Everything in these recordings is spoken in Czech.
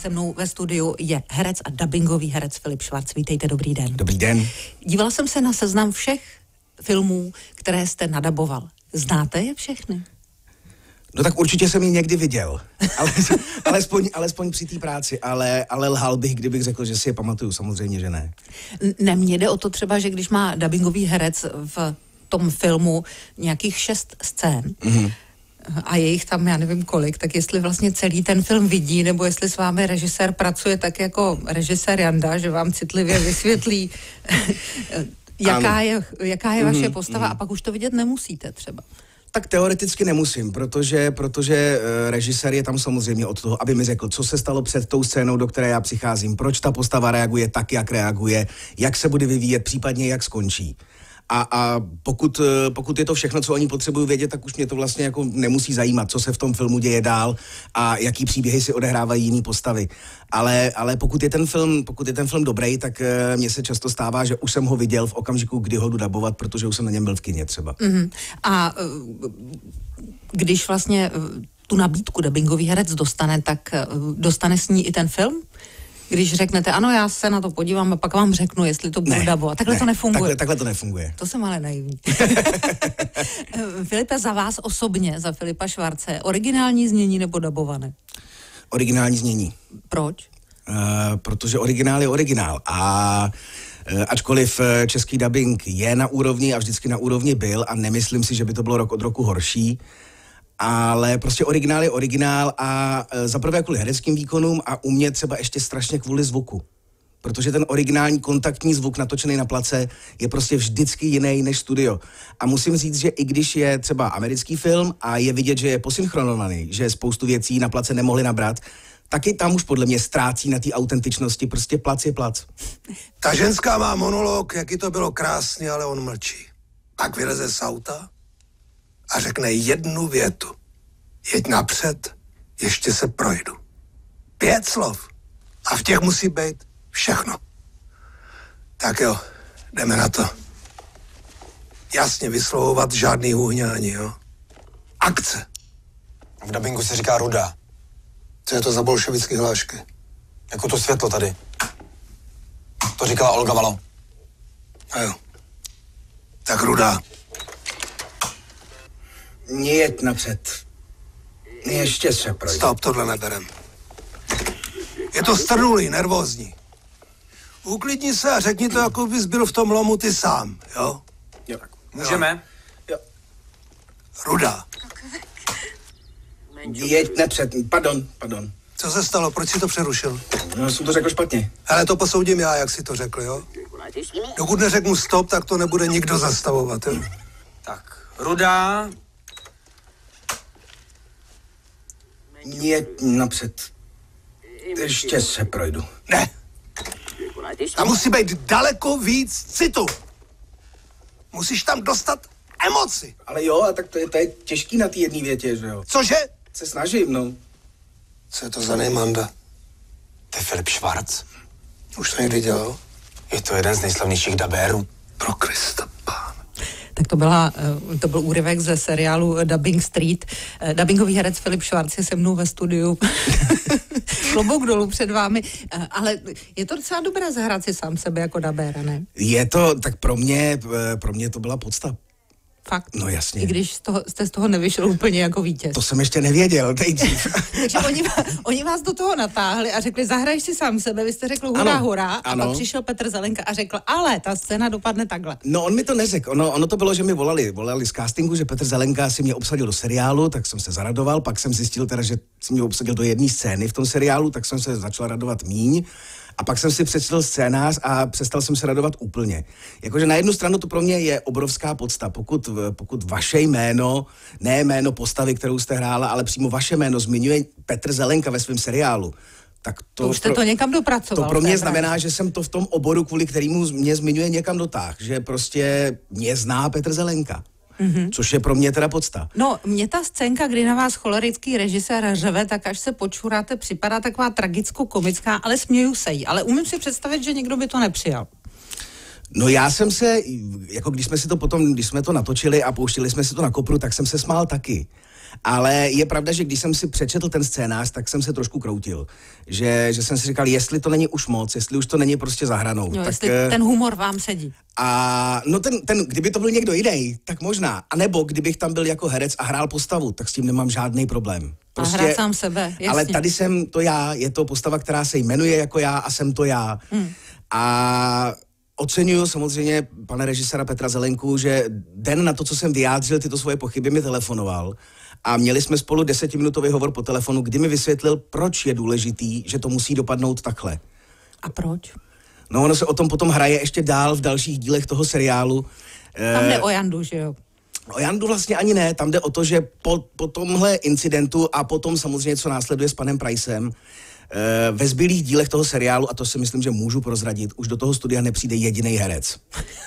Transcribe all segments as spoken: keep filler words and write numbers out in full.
Se mnou ve studiu je herec a dabingový herec Filip Švarc. Vítejte, dobrý den. Dobrý den. Dívala jsem se na seznam všech filmů, které jste nadaboval. Znáte je všechny? No tak určitě jsem ji někdy viděl, ale, alespoň, alespoň při té práci, ale, ale lhal bych, kdybych řekl, že si je pamatuju, samozřejmě, že ne. Ne, mně jde o to třeba, že když má dabingový herec v tom filmu nějakých šest scén, mm-hmm. a je jich tam, já nevím kolik, tak jestli vlastně celý ten film vidí, nebo jestli s vámi režisér pracuje tak jako režisér Janda, že vám citlivě vysvětlí, jaká je, jaká je vaše postava, mm-hmm. a pak už to vidět nemusíte třeba. Tak teoreticky nemusím, protože, protože uh, režisér je tam samozřejmě od toho, aby mi řekl, co se stalo před tou scénou, do které já přicházím, proč ta postava reaguje tak, jak reaguje, jak se bude vyvíjet, případně jak skončí. A, a pokud, pokud je to všechno, co oni potřebují vědět, tak už mě to vlastně jako nemusí zajímat, co se v tom filmu děje dál a jaký příběhy si odehrávají jiný postavy. Ale, ale pokud je ten film, pokud je ten film dobrý, tak uh, mně se často stává, že už jsem ho viděl v okamžiku, kdy ho jdu dabovat, protože už jsem na něm byl v kině třeba. Mm-hmm. A uh, když vlastně uh, tu nabídku dabingový herec dostane, tak uh, dostane s ní i ten film? Když řeknete, ano, já se na to podívám a pak vám řeknu, jestli to budu dabovat. Takhle ne, to nefunguje. Takhle, takhle to nefunguje. To jsem ale naivní. Filipe, za vás osobně, za Filipa Švarce, originální znění nebo dabované? Originální znění. Proč? Uh, protože originál je originál a uh, ačkoliv český dabing je na úrovni a vždycky na úrovni byl a nemyslím si, že by to bylo rok od roku horší, ale prostě originál je originál a e, zaprvé kvůli hereckým výkonům a u mě třeba ještě strašně kvůli zvuku. Protože ten originální kontaktní zvuk natočený na place je prostě vždycky jiný než studio. A musím říct, že i když je třeba americký film a je vidět, že je posynchronovaný, že spoustu věcí na place nemohli nabrat, taky tam už podle mě ztrácí na té autentičnosti, prostě plac je plac. Ta ženská má monolog, jaký to bylo krásný, ale on mlčí. Pak vyleze z auta a řekne jednu větu. Jeď napřed, ještě se projdu. Pět slov. A v těch musí být všechno. Tak jo, jdeme na to. Jasně vyslovovat žádný hůňání, jo. Akce. V dabingu se říká ruda. Co je to za bolševický hlášky? Jako to světlo tady. To říkala Olga Valo. A jo. Tak ruda. Jeď napřed. Ještě se projde. Stop, tohle neberem. Je to strnulý, nervózní. Uklidni se a řekni to, jako bys byl v tom lomu ty sám, jo? Jo. Můžeme? Jo. Ruda. Jeď napřed, pardon, pardon. Co se stalo, proč jsi to přerušil? No, jsem to řekl špatně. Hele, to posoudím já, jak jsi to řekl, jo? Dokud neřeknu stop, tak to nebude nikdo zastavovat, jo? Tak, ruda. Jeď napřed. Ještě se projdu. Ne. Tam musí být daleko víc citu. Musíš tam dostat emoci. Ale jo, a tak to je, to je těžký na té jedné větě, že jo? Cože? Se snažím, no. Co je to za nejmanda? To je Filip Švarc. Už to někdy dělal? Je to jeden z nejslavnějších dabérů. Pro Krista pána. Tak to, byla, to byl úryvek ze seriálu Dubbing Street. Dubbingový herec Filip Švarc je se mnou ve studiu. Klobouk dolů před vámi. Ale je to docela dobré zahrát si sám sebe jako dabéra, ne? Je to, tak pro mě, pro mě to byla podsta. Fakt? No jasně. I když z toho, jste z toho nevyšel úplně jako vítěz. To jsem ještě nevěděl, nejdřív. Takže oni, oni vás do toho natáhli a řekli, zahraj si sám sebe, vy jste řekl hurá, ano, hurá, ano. A pak přišel Petr Zelenka a řekl, ale ta scéna dopadne takhle. No on mi to neřekl, ono, ono to bylo, že mi volali, volali z castingu, že Petr Zelenka si mě obsadil do seriálu, tak jsem se zaradoval, pak jsem zjistil teda, že si mě obsadil do jedné scény v tom seriálu, tak jsem se začal radovat míň. A pak jsem si přečetl scénář a přestal jsem se radovat úplně. Jakože na jednu stranu to pro mě je obrovská podsta. Pokud, pokud vaše jméno, ne jméno postavy, kterou jste hrála, ale přímo vaše jméno zmiňuje Petr Zelenka ve svém seriálu, tak to... To už jste pro, to někam dopracoval. To pro mě znamená, že jsem to v tom oboru, kvůli kterému mě zmiňuje, někam dotáhl. Že prostě mě zná Petr Zelenka. Mm-hmm. Což je pro mě teda podsta. No, mě ta scénka, kdy na vás cholerický režisér řeve, tak až se počuráte, připadá taková tragicko-komická, ale směju se jí. Ale umím si představit, že někdo by to nepřijal. No já jsem se, jako když jsme si to potom, když jsme to natočili a pouštili jsme si to na kopru, tak jsem se smál taky. Ale je pravda, že když jsem si přečetl ten scénář, tak jsem se trošku kroutil. Že, že jsem si říkal, jestli to není už moc, jestli už to není prostě za hranou. Jo, tak, jestli ten humor vám sedí. A no ten, ten, kdyby to byl někdo jiný, tak možná. A nebo kdybych tam byl jako herec a hrál postavu, tak s tím nemám žádný problém. Prostě, a hrát sám sebe, jasně. Ale tady jsem to já, je to postava, která se jmenuje jako já a jsem to já. Hmm. A oceňuju samozřejmě pana režiséra Petra Zelenku, že den na to, co jsem vyjádřil tyto svoje pochyby, mi telefonoval a měli jsme spolu desetiminutový hovor po telefonu, kdy mi vysvětlil, proč je důležitý, že to musí dopadnout takhle. A proč? No ono se o tom potom hraje ještě dál v dalších dílech toho seriálu. Tam jde o Jandu, že jo? O Jandu vlastně ani ne, tam jde o to, že po, po tomhle incidentu a potom samozřejmě, co následuje s panem Pricem, ve zbylých dílech toho seriálu, a to si myslím, že můžu prozradit, už do toho studia nepřijde jediný herec.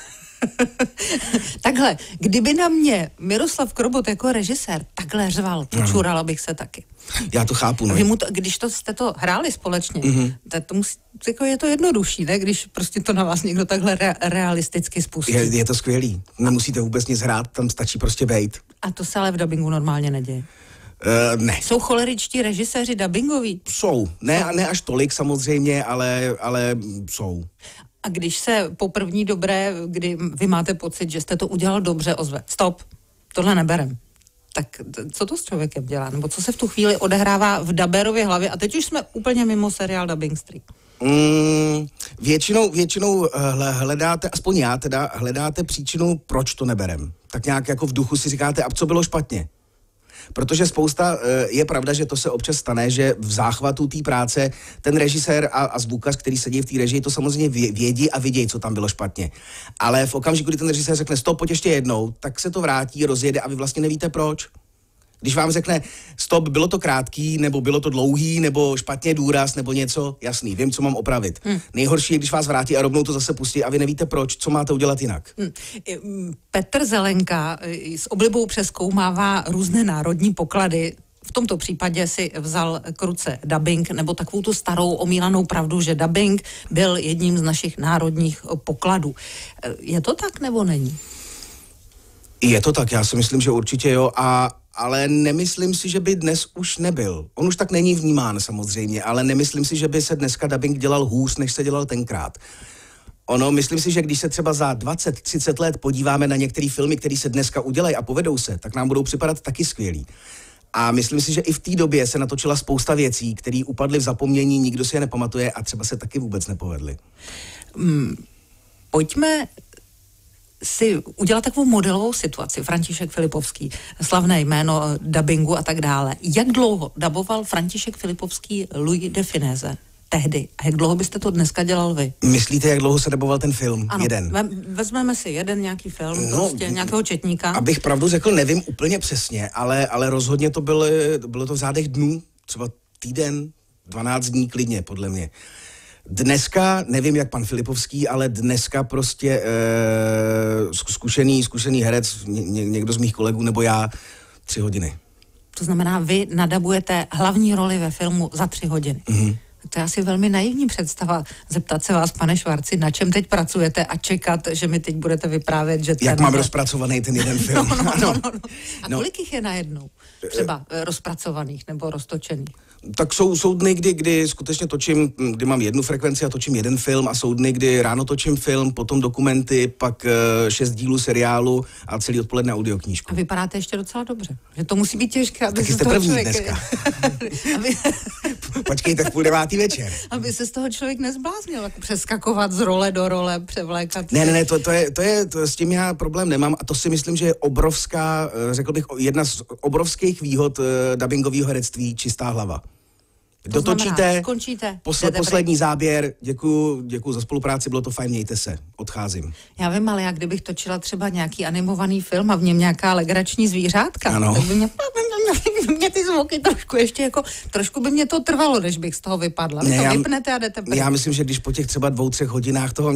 Takhle, kdyby na mě Miroslav Krobot jako režisér takhle řval, počurala bych se taky. Já to chápu, no. Mu to, když to jste to hráli společně, mm-hmm. tak to musí, jako je to jednodušší, ne? Když prostě to na vás někdo takhle re, realisticky spustí. Je, je to skvělý. Nemusíte vůbec nic hrát, tam stačí prostě bejt. A to se ale v dabingu normálně neděje. Uh, ne. Jsou choleričtí režiséři dabingoví? Jsou. Ne, ne až tolik samozřejmě, ale, ale jsou. A když se po první dobré, kdy vy máte pocit, že jste to udělal dobře, ozve, stop, tohle neberem. Tak co to s člověkem dělá? Nebo co se v tu chvíli odehrává v daberově hlavě? A teď už jsme úplně mimo seriál Dubbing Street. Mm, většinou, většinou hledáte, aspoň já teda, hledáte příčinu, proč to neberem. Tak nějak jako v duchu si říkáte, a co bylo špatně? Protože spousta, je pravda, že to se občas stane, že v záchvatu té práce ten režisér a, a zvukař, který sedí v té režii, to samozřejmě vědí a vidějí, co tam bylo špatně. Ale v okamžiku, kdy ten režisér řekne stop, pojď ještě jednou, tak se to vrátí, rozjede a vy vlastně nevíte proč. Když vám řekne stop, bylo to krátký, nebo bylo to dlouhý, nebo špatně důraz, nebo něco, jasný, vím, co mám opravit. Hmm. Nejhorší je, když vás vrátí a rovnou to zase pustí a vy nevíte proč, co máte udělat jinak. Hmm. Petr Zelenka s oblibou přezkoumává různé národní poklady. V tomto případě si vzal k ruce dabing, nebo takovou tu starou omílanou pravdu, že dabing byl jedním z našich národních pokladů. Je to tak, nebo není? Je to tak, já si myslím, že určitě jo, a ale nemyslím si, že by dnes už nebyl. On už tak není vnímán samozřejmě, ale nemyslím si, že by se dneska dabing dělal hůř, než se dělal tenkrát. Ono, myslím si, že když se třeba za dvacet třicet let podíváme na některé filmy, které se dneska udělají a povedou se, tak nám budou připadat taky skvělý. A myslím si, že i v té době se natočila spousta věcí, které upadly v zapomnění, nikdo si je nepamatuje a třeba se taky vůbec nepovedly. Hmm, pojďme si udělat takovou modelovou situaci. František Filipovský, slavné jméno dabingu a tak dále. Jak dlouho daboval František Filipovský Louis de Funèse tehdy? A jak dlouho byste to dneska dělal vy? Myslíte, jak dlouho se daboval ten film? Ano, jeden. Ve, vezmeme si jeden nějaký film, no, prostě nějakého četníka. Abych pravdu řekl, nevím úplně přesně, ale, ale rozhodně to bylo, bylo to v řádech dnů, třeba týden, dvanáct dní klidně, podle mě. Dneska, nevím jak pan Filipovský, ale dneska prostě e, zkušený, zkušený herec, ně, někdo z mých kolegů nebo já, tři hodiny. To znamená, vy nadabujete hlavní roli ve filmu za tři hodiny. Mm-hmm. To je asi velmi naivní představa zeptat se vás, pane Švarci, na čem teď pracujete a čekat, že mi teď budete vyprávět, že... Jak mám rozpracovaný ten jeden film. No, no, no, no, no. A kolik jich je najednou? Třeba rozpracovaných nebo roztočených? Tak jsou, jsou dny, kdy, kdy skutečně točím, kdy mám jednu frekvenci a točím jeden film a jsou dny, kdy ráno točím film, potom dokumenty, pak uh, šest dílů seriálu a celý odpoledne audioknížku. A vypadáte ještě docela dobře. Že to musí být těžké, aby tak se jste z toho první člověk... dneska. aby... Počkejte v půl devátý večer. Aby se z toho člověk nezbláznil, jako přeskakovat z role do role, převlékat. Ne, ne, ne, to, to, je, to je, to, s tím já problém nemám a to si myslím, že je obrovská, řekl bych, jedna z obrovských výhod uh, dabingového herectví, čistá hlava. To dotočíte, znamená, skončíte, posle, poslední záběr, děkuju, děkuju za spolupráci, bylo to fajn, mějte se, odcházím. Já vím, ale já kdybych točila třeba nějaký animovaný film a v něm nějaká legrační zvířátka, ano. tak by mě, by mě ty zvuky trošku ještě jako, trošku by mě to trvalo, než bych z toho vypadla. Vy ne, to já, vypnete a jdete pryč. Já myslím, že když po těch třeba dvou, třech hodinách toho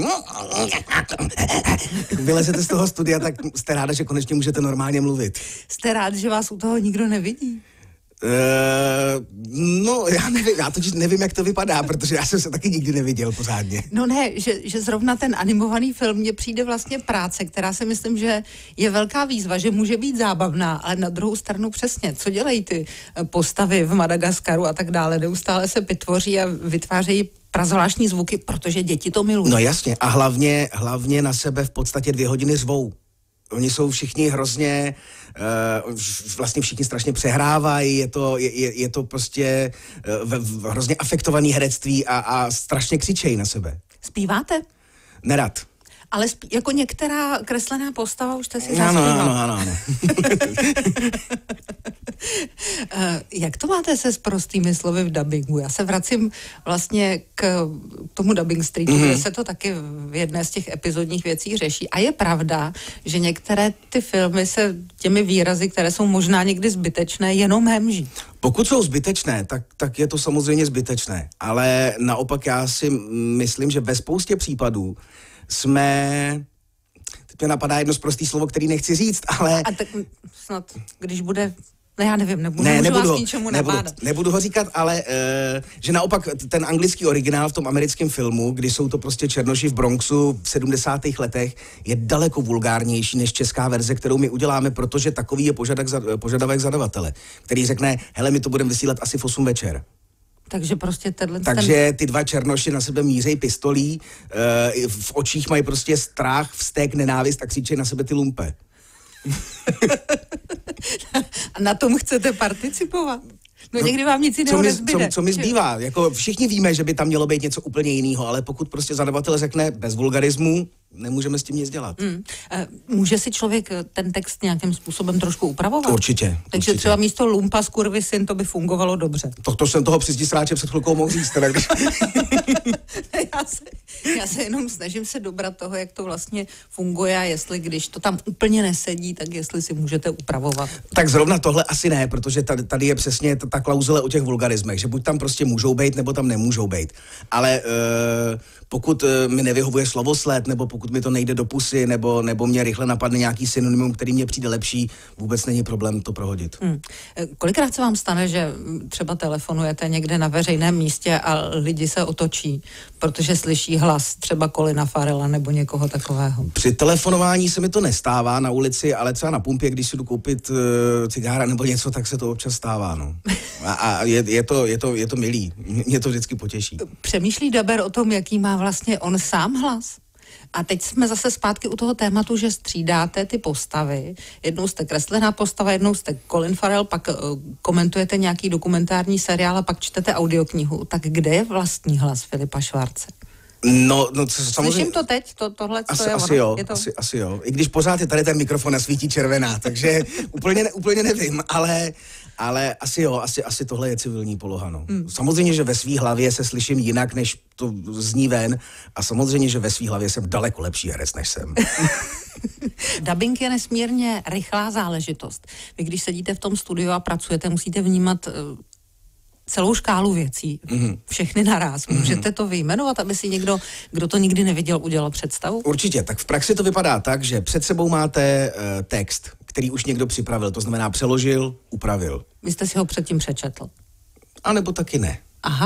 vylezete z toho studia, tak jste ráda, že konečně můžete normálně mluvit. Jste rád, že vás u toho nikdo nevidí? no, já nevím, já totiž nevím, jak to vypadá, protože já jsem se taky nikdy neviděl pořádně. No ne, že, že zrovna ten animovaný film mně přijde vlastně práce, která si myslím, že je velká výzva, že může být zábavná, ale na druhou stranu přesně, co dělají ty postavy v Madagaskaru a tak dále, neustále se pitvoří a vytvářejí prazvláštní zvuky, protože děti to milují. No jasně, a hlavně, hlavně na sebe v podstatě dvě hodiny řvou. Oni jsou všichni hrozně, uh, vlastně všichni strašně přehrávají, je to, je, je, je to prostě uh, v, v, hrozně afektovaný herectví a, a strašně křičejí na sebe. Zpíváte? Nerad. Ale spí, jako některá kreslená postava už jste si ano, zaspíval. ano, ano, ano. Jak to máte se s prostými slovy v dabingu? Já se vracím vlastně k tomu Dubbing Streetu, mm-hmm. kde se to taky v jedné z těch epizodních věcí řeší. A je pravda, že některé ty filmy se těmi výrazy, které jsou možná někdy zbytečné, jenom hemží. Pokud jsou zbytečné, tak, tak je to samozřejmě zbytečné. Ale naopak já si myslím, že ve spoustě případů jsme... Teď mě napadá jedno zprostý slovo, který nechci říct, ale... A tak snad, když bude... No já nevím, nebudu, ne, nebudu, vás ničemu nebudu, nabádat. nebudu ho říkat, ale uh, že naopak ten anglický originál v tom americkém filmu, kdy jsou to prostě černoši v Bronxu v sedmdesátých letech, je daleko vulgárnější než česká verze, kterou my uděláme, protože takový je požadavek, za, požadavek zadavatele, který řekne, hele, my to budeme vysílat asi v osm večer. Takže prostě tenhle... Takže ten... ty dva černoši na sebe mířejí pistolí, uh, v očích mají prostě strach, vztek, nenávist a křičejí na sebe ty lumpe. A na tom chcete participovat? No, no někdy vám nic jiného co mi, nezbyde. Co, co mi zbývá? Jako všichni víme, že by tam mělo být něco úplně jiného, ale pokud prostě zadavatel řekne bez vulgarismu, nemůžeme s tím nic dělat. Mm. Může si člověk ten text nějakým způsobem trošku upravovat? Určitě. Takže určitě. třeba místo lumpa skurvysyn to by fungovalo dobře. To, to jsem toho přizdi sráče před chvilkou mohl říct. Teda, když... já, se, já se jenom snažím se dobrat toho, jak to vlastně funguje a jestli když to tam úplně nesedí, tak jestli si můžete upravovat. Tak zrovna tohle asi ne, protože tady, tady je přesně ta, ta klauzule o těch vulgarismech, že buď tam prostě můžou být, nebo tam nemůžou být. Ale uh, pokud uh, mi nevyhovuje slovosled, nebo pokud mi to nejde do pusy, nebo, nebo mě rychle napadne nějaký synonymum, který mě přijde lepší, vůbec není problém to prohodit. Hmm. Kolikrát se vám stane, že třeba telefonujete někde na veřejném místě a lidi se otočí, protože slyší hlas třeba Colina Farrella nebo někoho takového? Při telefonování se mi to nestává na ulici, ale třeba na pumpě, když si jdu koupit uh, cigára nebo něco, tak se to občas stává. No. A, a je, je, to, je, to, je to milý. Mě to vždycky potěší. Přemýšlí daber o tom, jaký má vlastně on sám hlas? A teď jsme zase zpátky u toho tématu, že střídáte ty postavy. Jednou jste kreslená postava, jednou jste Colin Farrell, pak uh, komentujete nějaký dokumentární seriál a pak čtete audioknihu. Tak kde je vlastní hlas Filipa Švarce? No, no co, samozřejmě... Slyším to teď, to, tohle, co asi, je asi ono. Jo, Je to... asi, asi jo. I když pořád je tady ten mikrofon a svítí červená, takže úplně, ne, úplně nevím, ale, ale asi jo, asi, asi tohle je civilní poloha, no. Hmm. Samozřejmě, že ve svý hlavě se slyším jinak, než to zní ven a samozřejmě, že ve svý hlavě jsem daleko lepší herec, než jsem. Dubbing je nesmírně rychlá záležitost. Vy, když sedíte v tom studiu a pracujete, musíte vnímat uh, celou škálu věcí, mm-hmm. všechny naraz. Můžete to vyjmenovat, aby si někdo, kdo to nikdy neviděl, udělal představu? Určitě. Tak v praxi to vypadá tak, že před sebou máte uh, text, který už někdo připravil, to znamená přeložil, upravil. Vy jste si ho předtím přečetl? A nebo taky ne. Aha.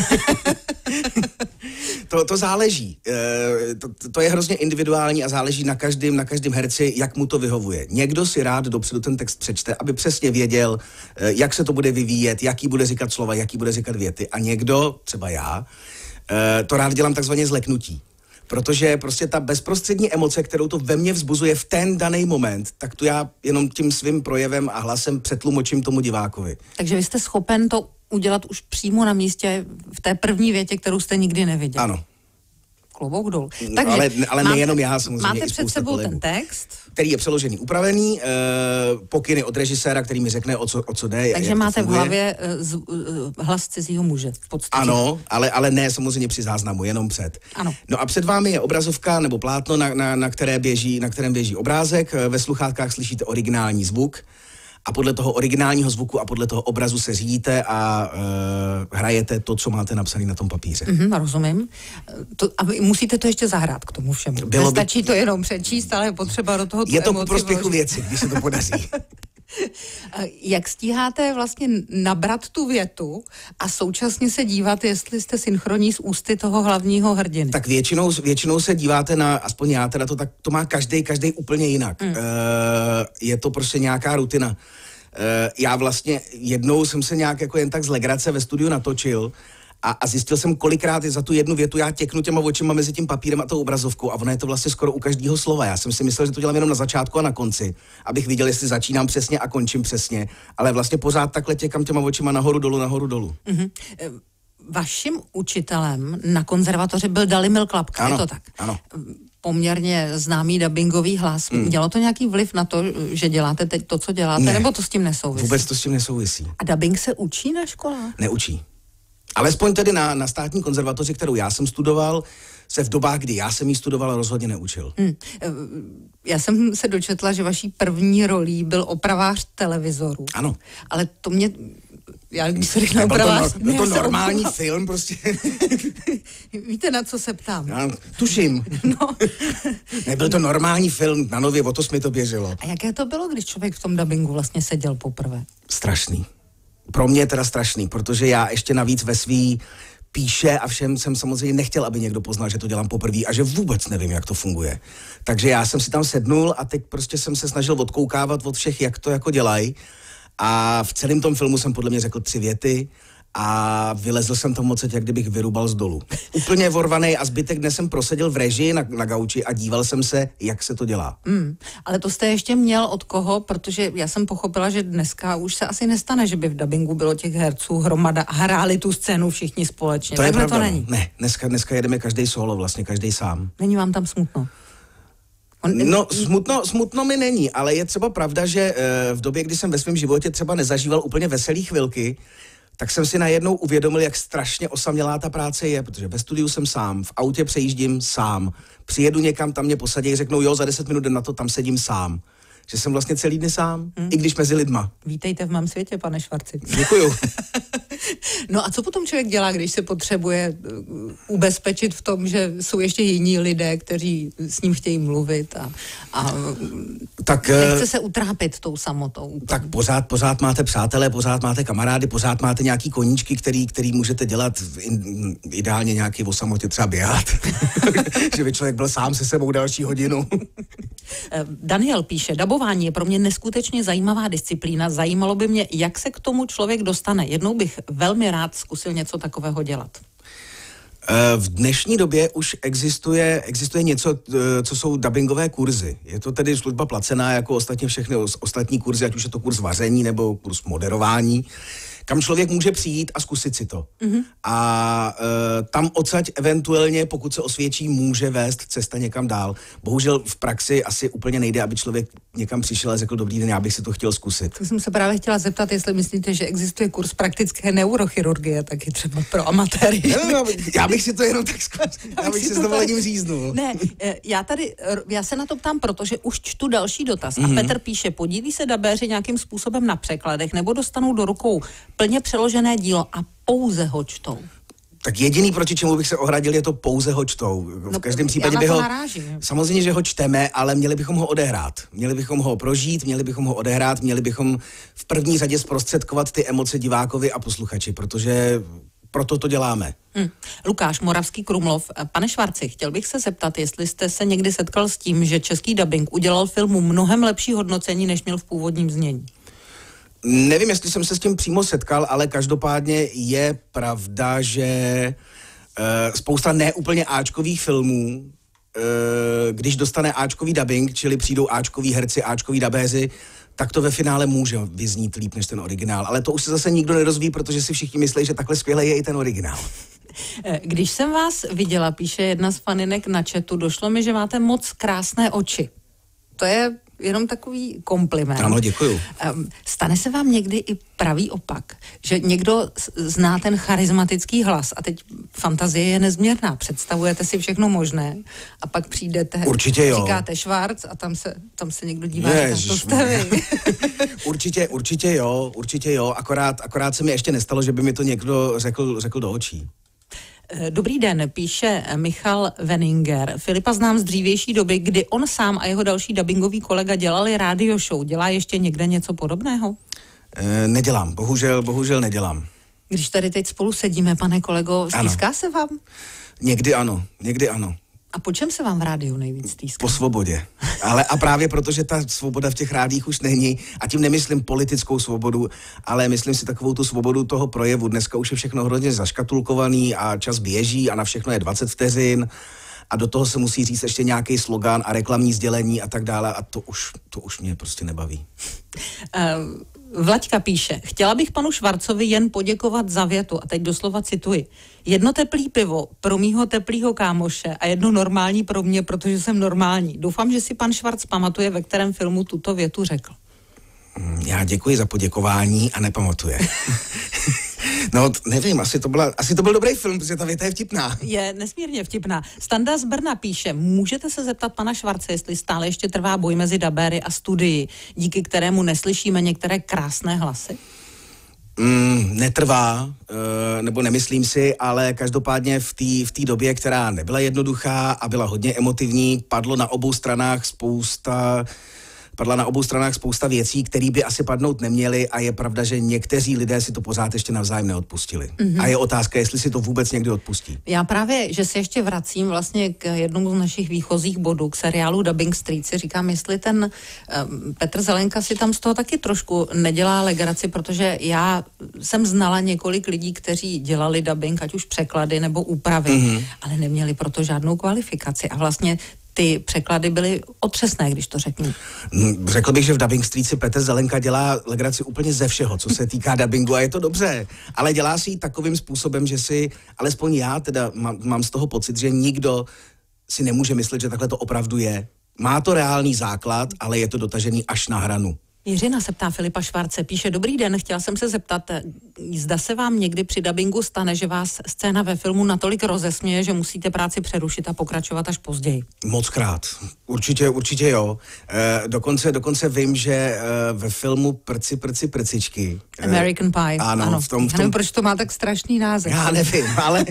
to, to záleží. E, to, to je hrozně individuální a záleží na každém, na každém herci, jak mu to vyhovuje. Někdo si rád dopředu ten text přečte, aby přesně věděl, e, jak se to bude vyvíjet, jaký bude říkat slova, jaký bude říkat věty. A někdo, třeba já, e, to rád dělám takzvaně zleknutí. Protože prostě ta bezprostřední emoce, kterou to ve mně vzbuzuje v ten daný moment, tak tu já jenom tím svým projevem a hlasem přetlumočím tomu divákovi. Takže vy jste schopen to udělat už přímo na místě v té první větě, kterou jste nikdy neviděl. Ano. Klobouk dolů. Takže ale, ale máte, nejenom já, samozřejmě. Máte před sebou kolegů. Ten text? Který je přeložený, upravený, e, pokyny od režiséra, který mi řekne, o co, o co jde. Takže máte v hlavě e, z, e, hlas cizího muže v podstatě. Ano, ale, ale ne samozřejmě při záznamu, jenom před. Ano. No a před vámi je obrazovka nebo plátno, na, na, na, které běží, na kterém běží obrázek. Ve sluchátkách slyšíte originální zvuk. A podle toho originálního zvuku a podle toho obrazu se řídíte a uh, hrajete to, co máte napsané na tom papíře. Mm-hmm, rozumím. To, a musíte to ještě zahrát k tomu všemu. Nestačí by... to jenom přečíst, ale je potřeba do toho tu je to emoci ku prospěchu vložit. věci, když se to podaří. Jak stíháte vlastně nabrat tu větu a současně se dívat, jestli jste synchronní z ústy toho hlavního hrdiny? Tak většinou, většinou se díváte na, aspoň já teda to tak, to má každý, každý úplně jinak. Mm. Uh, je to prostě nějaká rutina. Uh, já vlastně jednou jsem se nějak jako jen tak z legrace ve studiu natočil a, a zjistil jsem, kolikrát za tu jednu větu já těknu těma očima mezi tím papírem a tou obrazovkou a ono je to vlastně skoro u každého slova. Já jsem si myslel, že to dělám jenom na začátku a na konci, abych viděl, jestli začínám přesně a končím přesně, ale vlastně pořád takhle těkám těma očima nahoru dolů, nahoru dolů. Mm-hmm. Vaším učitelem na konzervatoři byl Dalibor Klapka, ano, je to tak? Ano. Poměrně známý dabingový hlas. Mm. Dělalo to nějaký vliv na to, že děláte teď to, co děláte, ne, nebo to s tím nesouvisí? Vůbec to s tím nesouvisí. A dabing se učí na školách? Neučí. Alespoň tedy na, na státní konzervatoři, kterou já jsem studoval, se v dobách, kdy já jsem ji studoval, rozhodně neučil. Hmm. Já jsem se dočetla, že vaší první rolí byl opravář televizoru. Ano. Ale to mě... Já když se řekne opravář... To, no, to normální oprav... film prostě. Víte, na co se ptám? Já tuším. No. Nebyl to normální film, na Nově, o to mi to běželo. A jaké to bylo, když člověk v tom dabingu vlastně seděl poprvé? Strašný. Pro mě je teda strašný, protože já ještě navíc ve svý píše a všem jsem samozřejmě nechtěl, aby někdo poznal, že to dělám poprvé a že vůbec nevím, jak to funguje. Takže já jsem si tam sednul a teď prostě jsem se snažil odkoukávat od všech, jak to jako dělají. A v celém tom filmu jsem podle mě řekl tři věty a vylezl jsem tam moc, jak kdybych vyrubal z dolu. Úplně vorvanej a zbytek dne jsem proseděl v režii na, na gauči a díval jsem se, jak se to dělá. Mm, ale to jste ještě měl od koho, protože já jsem pochopila, že dneska už se asi nestane, že by v dabingu bylo těch herců hromada a hráli tu scénu všichni společně. To je pravda. To není. Ne, dneska, dneska jedeme každý solo, vlastně každý sám. Není vám tam smutno? On... No, smutno, smutno mi není, ale je třeba pravda, že e, v době, kdy jsem ve svém životě třeba nezažíval úplně veselý chvilky, tak jsem si najednou uvědomil, jak strašně osamělá ta práce je, protože ve studiu jsem sám, v autě přejíždím sám, přijedu někam, tam mě posadí, řeknou jo, za deset minut na to, tam sedím sám. Že jsem vlastně celý dny sám, hmm. i když mezi lidma. Vítejte v mém světě, pane Švarci. Děkuju. No a co potom člověk dělá, když se potřebuje ubezpečit v tom, že jsou ještě jiní lidé, kteří s ním chtějí mluvit a, a tak, nechce se utrápit tou samotou? Tak pořád, pořád máte přátelé, pořád máte kamarády, pořád máte nějaký koníčky, který, který můžete dělat, ideálně nějaký o samotě třeba běhat. Že by člověk byl sám se sebou další hodinu. Daniel píše, dabování je pro mě neskutečně zajímavá disciplína. Zajímalo by mě, jak se k tomu člověk dostane. Jednou bych velmi rád zkusil něco takového dělat. V dnešní době už existuje, existuje něco, co jsou dabingové kurzy. Je to tedy služba placená jako ostatně všechny ostatní kurzy, ať už je to kurz vaření nebo kurz moderování, kam člověk může přijít a zkusit si to. Mm-hmm. A e, tam odsaď eventuálně, pokud se osvědčí, může vést cesta někam dál. Bohužel v praxi asi úplně nejde, aby člověk někam přišel a řekl, dobrý den, já bych si to chtěl zkusit. Tak jsem se právě chtěla zeptat, jestli myslíte, že existuje kurz praktické neurochirurgie, taky třeba pro amatéry. No, no, já bych si to jenom tak zkusil. Já bych si s dovolením říznul. Ne, já tady, já se na to ptám, protože už čtu další dotaz. Mm-hmm. A Petr píše, podílí se dabéři nějakým způsobem na překladech, nebo dostanou do rukou plně přeložené dílo a pouze ho čtou? Tak jediný, proti čemu bych se ohradil, je to pouze ho čtou. V no, každém případě by ho... Narážím. Samozřejmě, že ho čteme, ale měli bychom ho odehrát. Měli bychom ho prožít, měli bychom ho odehrát, měli bychom v první řadě zprostředkovat ty emoce divákovi a posluchači, protože proto to děláme. Hmm. Lukáš Moravský Krumlov. Pane Švarci, chtěl bych se zeptat, jestli jste se někdy setkal s tím, že český dabing udělal filmu mnohem lepší hodnocení, než měl v původním znění. Nevím, jestli jsem se s tím přímo setkal, ale každopádně je pravda, že uh, spousta neúplně áčkových filmů, uh, když dostane áčkový dabing, čili přijdou áčkoví herci, áčkoví dabéři, tak to ve finále může vyznít líp než ten originál. Ale to už se zase nikdo nedozví, protože si všichni myslí, že takhle skvěle je i ten originál. Když jsem vás viděla, píše jedna z faninek na chatu, došlo mi, že máte moc krásné oči. To je jenom takový kompliment. Ano, děkuju. Stane se vám někdy i pravý opak, že někdo zná ten charismatický hlas a teď fantazie je nezměrná, představujete si všechno možné a pak přijdete, určitě jo. Říkáte Švarc a tam se, tam se někdo dívá, že to jste vy. určitě, určitě jo, určitě jo, akorát, akorát se mi ještě nestalo, že by mi to někdo řekl, řekl do očí. Dobrý den, píše Michal Veninger. Filipa znám z dřívější doby, kdy on sám a jeho další dabingový kolega dělali rádio show. Dělá ještě někde něco podobného? E, nedělám, bohužel, bohužel nedělám. Když tady teď spolu sedíme, pane kolego, stýská ano. se vám? Někdy ano, někdy ano. A po čem se vám v rádiu nejvíc stýská? Po svobodě. Ale a právě protože ta svoboda v těch rádích už není, a tím nemyslím politickou svobodu, ale myslím si takovou tu svobodu toho projevu. Dneska už je všechno hrozně zaškatulkovaný a čas běží a na všechno je dvacet vteřin a do toho se musí říct ještě nějaký slogan a reklamní sdělení a tak dále a to už, to už mě prostě nebaví. Um... Vlaďka píše, chtěla bych panu Švarcovi jen poděkovat za větu, a teď doslova cituji, jedno teplý pivo pro mýho teplýho kámoše a jedno normální pro mě, protože jsem normální. Doufám, že si pan Švarc pamatuje, ve kterém filmu tuto větu řekl. Já děkuji za poděkování a nepamatuje. No, nevím, asi to, byla, asi to byl dobrý film, protože ta věta je vtipná. Je nesmírně vtipná. Standa z Brna píše, můžete se zeptat pana Švarce, jestli stále ještě trvá boj mezi dabéry a studii, díky kterému neslyšíme některé krásné hlasy? Mm, netrvá, e, nebo nemyslím si, ale každopádně v té v té době, která nebyla jednoduchá a byla hodně emotivní, padlo na obou stranách spousta... Padla na obou stranách spousta věcí, které by asi padnout neměly a je pravda, že někteří lidé si to pořád ještě navzájem neodpustili. Mm-hmm. A je otázka, jestli si to vůbec někdy odpustí. Já právě, že se ještě vracím vlastně k jednomu z našich výchozích bodů, k seriálu Dubbing Street, si říkám, jestli ten um, Petr Zelenka si tam z toho taky trošku nedělá legraci, protože já jsem znala několik lidí, kteří dělali dubbing, ať už překlady nebo úpravy, mm-hmm. ale neměli proto žádnou kvalifikaci a vlastně ty překlady byly otřesné, když to řeknu. Řekl bych, že v Dubbing Street si Petr Zelenka dělá legraci úplně ze všeho, co se týká dubbingu a je to dobře, ale dělá si ji takovým způsobem, že si, alespoň já teda mám, mám z toho pocit, že nikdo si nemůže myslet, že takhle to opravdu je. Má to reálný základ, ale je to dotažený až na hranu. Jiřina se ptá Filipa Švarce, píše, dobrý den, chtěla jsem se zeptat, zda se vám někdy při dabingu stane, že vás scéna ve filmu natolik rozesměje, že musíte práci přerušit a pokračovat až později? Mockrát. Určitě, určitě jo. E, dokonce, dokonce vím, že e, ve filmu Prci, prci, prcičky. American Pie. Ano. ano. V tom, v tom... Já nevím, proč to má tak strašný název. Já nevím, ale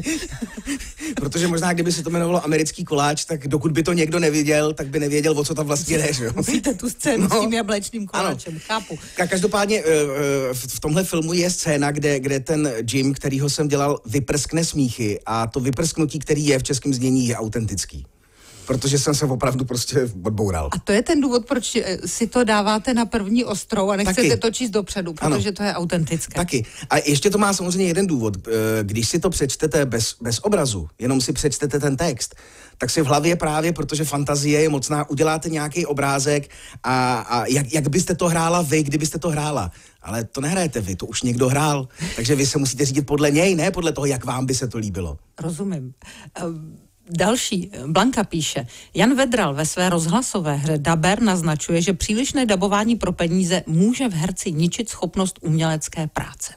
protože možná, kdyby se to jmenovalo Americký koláč, tak dokud by to někdo neviděl, tak by nevěděl, o co tam vlastně jde, že jo? Musíte tu scénu no. s tím jablečným koláčem, ano. Chápu. Každopádně v tomhle filmu je scéna, kde, kde ten Jim, kterýho jsem dělal, vyprskne smíchy a to vyprsknutí, který je v českém znění, je autentický. Protože jsem se opravdu prostě odboural. A to je ten důvod, proč si to dáváte na první ostrou a nechcete Taky. to číst dopředu, protože ano. to je autentické. Taky. A ještě to má samozřejmě jeden důvod. Když si to přečtete bez, bez obrazu, jenom si přečtete ten text, tak si v hlavě právě, protože fantazie je mocná, uděláte nějaký obrázek a, a jak, jak byste to hrála vy, kdybyste to hrála. Ale to nehrajete vy, to už někdo hrál. Takže vy se musíte řídit podle něj, ne podle toho, jak vám by se to líbilo. Rozumím. Um... Další, Blanka píše, Jan Vedral ve své rozhlasové hře Daber naznačuje, že přílišné dabování pro peníze může v herci ničit schopnost umělecké práce.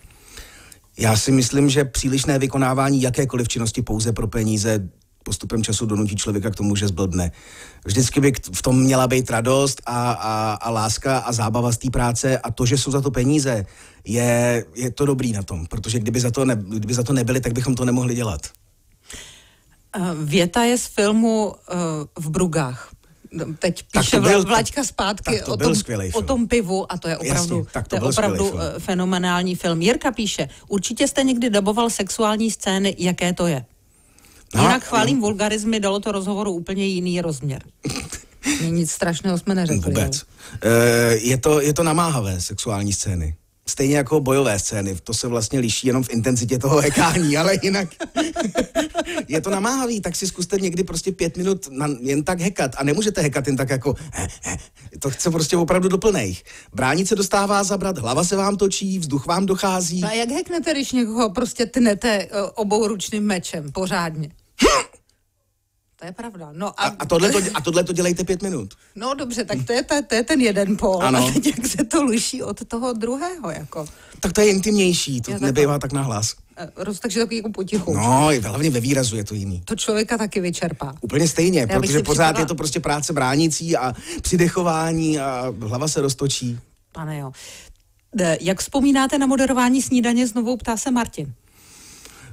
Já si myslím, že přílišné vykonávání jakékoliv činnosti pouze pro peníze postupem času donutí člověka k tomu, že zblbne. Vždycky by v tom měla být radost a, a, a láska a zábava z té práce a to, že jsou za to peníze, je, je to dobrý na tom, protože kdyby za to, ne, kdyby za to nebyli, tak bychom to nemohli dělat. Věta je z filmu uh, V Brugách. Teď píše to byl, Vlaďka zpátky tak to o, tom, o tom pivu a to je opravdu, Jasně, tak to to je opravdu film. fenomenální film. Jirka píše, určitě jste někdy daboval sexuální scény, jaké to je? No, Jinak chválím no. vulgarizmy, dalo to rozhovoru úplně jiný rozměr. Nic strašného jsme neřekli. Vůbec. E, je, to, je to namáhavé sexuální scény. Stejně jako bojové scény, to se vlastně liší jenom v intenzitě toho hekání, ale jinak je to namáhavý, tak si zkuste někdy prostě pět minut na, jen tak hekat a nemůžete hekat jen tak jako he, he. To chce prostě opravdu do plnejch. Bránit se dostává zabrat, hlava se vám točí, vzduch vám dochází. A jak heknete, když někoho prostě tnete obouručným mečem pořádně? To je pravda. No a, a, a, tohle to, a tohle to dělejte pět minut. No dobře, tak to je, to, to je ten jeden pól. Ano. A teď jak se to liší od toho druhého, jako. Tak to je intimnější, to já nebývá tak nahlas. Roz, takže takový jako potichu. No, hlavně ve výrazu je to jiný. To člověka taky vyčerpá. Úplně stejně, já protože pořád připadla... je to prostě práce bránící a přidechování a hlava se roztočí. Pane jo. Jak vzpomínáte na moderování snídaně, znovu ptá se Martin.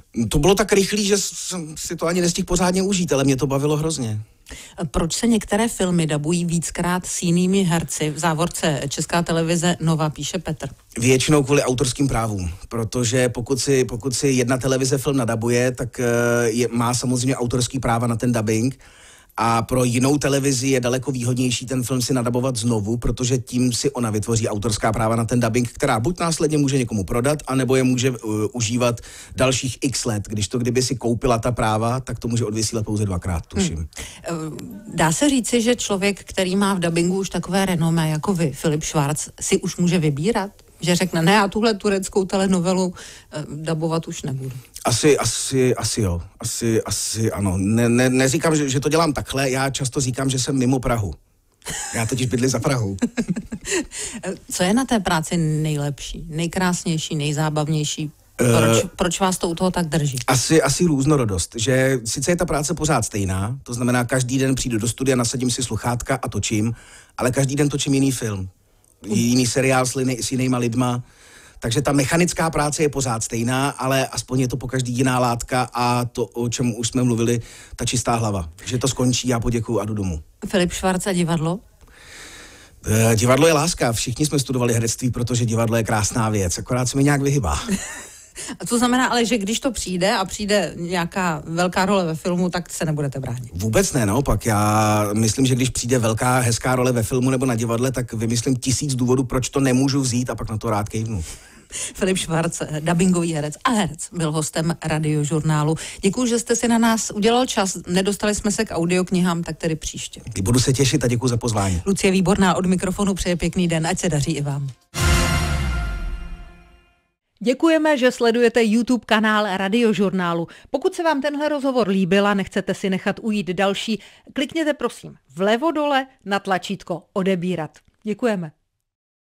To bylo tak rychlý, že jsem si to ani nestihl pořádně užít, ale mě to bavilo hrozně. Proč se některé filmy dabují víckrát s jinými herci? V závorce Česká televize Nova, píše Petr. Většinou kvůli autorským právům, protože pokud si, pokud si jedna televize film nadabuje, tak je, má samozřejmě autorský práva na ten dubbing. A pro jinou televizi je daleko výhodnější ten film si nadabovat znovu, protože tím si ona vytvoří autorská práva na ten dubbing, která buď následně může někomu prodat, anebo je může uh, užívat dalších x let. Když to kdyby si koupila ta práva, tak to může odvysílat pouze dvakrát, tuším. Hmm. Dá se říci, že člověk, který má v dabingu už takové renomé jako vy, Filip Švarc, si už může vybírat? Že řekne, ne, já tuhle tureckou telenovelu uh, dabovat už nebudu. Asi, asi, asi jo. Asi, asi ano. Ne, ne, neříkám, že, že to dělám takhle, já často říkám, že jsem mimo Prahu. Já totiž bydlím za Prahou. Co je na té práci nejlepší, nejkrásnější, nejzábavnější? Proč, uh, proč vás to u toho tak drží? Asi, asi různorodost, že sice je ta práce pořád stejná, to znamená, každý den přijdu do studia, nasadím si sluchátka a točím, ale každý den točím jiný film. Jiný seriál s, lini, s jinýma lidma. Takže ta mechanická práce je pořád stejná, ale aspoň je to po každý jiná látka a to, o čem už jsme mluvili, ta čistá hlava. Že to skončí, já poděkuju a jdu domů. Filip Švarc a divadlo? E, divadlo je láska. Všichni jsme studovali herectví, protože divadlo je krásná věc. Akorát se mi nějak vyhybá. A to znamená ale, že když to přijde a přijde nějaká velká role ve filmu, tak se nebudete bránit? Vůbec ne, naopak. Já myslím, že když přijde velká, hezká role ve filmu nebo na divadle, tak vymyslím tisíc důvodů, proč to nemůžu vzít a pak na to rád kejvnu. Filip Švarc, dabingový herec a herec, byl hostem Radiožurnálu. Děkuji, že jste si na nás udělal čas. Nedostali jsme se k audioknihám, tak tedy příště. Budu se těšit a děkuji za pozvání. Lucie Výborná od mikrofonu přeje pěkný den, ať se daří i vám. Děkujeme, že sledujete YouTube kanál Radiožurnálu. Pokud se vám tenhle rozhovor líbil a nechcete si nechat ujít další, klikněte prosím vlevo dole na tlačítko odebírat. Děkujeme.